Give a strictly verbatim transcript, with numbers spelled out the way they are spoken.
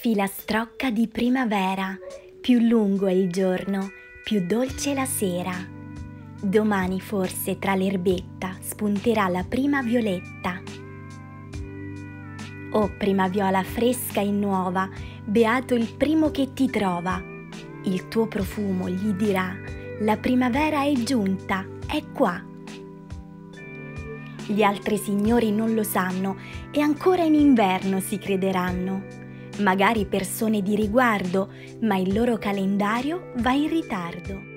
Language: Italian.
Filastrocca di primavera, più lungo è il giorno, più dolce la sera. Domani forse tra l'erbetta spunterà la prima violetta. Oh prima viola fresca e nuova, beato il primo che ti trova. Il tuo profumo gli dirà: la primavera è giunta, è qua. Gli altri signori non lo sanno e ancora in inverno si crederanno. Magari persone di riguardo, ma il loro calendario va in ritardo.